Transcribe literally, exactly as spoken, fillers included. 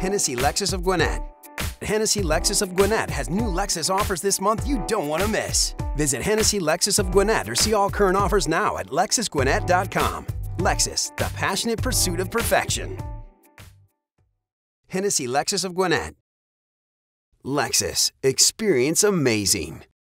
Hennessy Lexus of Gwinnett. Hennessy Lexus of Gwinnett has new Lexus offers this month you don't want to miss. Visit Hennessy Lexus of Gwinnett or see all current offers now at lexus gwinnett dot com. Lexus, the passionate pursuit of perfection. Hennessy Lexus of Gwinnett. Lexus, experience amazing.